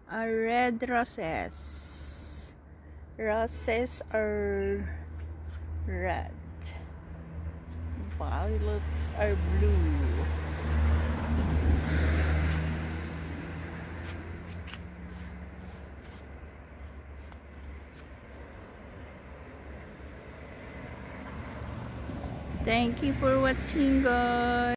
red roses. Roses are red. Violets are blue. Thank you for watching, guys.